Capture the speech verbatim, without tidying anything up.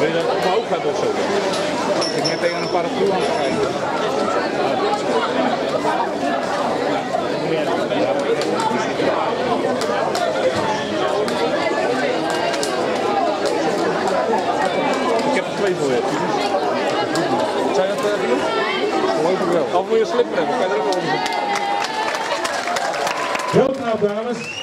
Wil je dat omhoog hebben of zo? Ik ben tegen een paraplu aan het kijken. Ik heb er twee voor je. Zijn dat uh, genoeg? Geloof ik wel. Of moet je een slipper hebben? Kan je er ook wel onder? Heel knap, dames.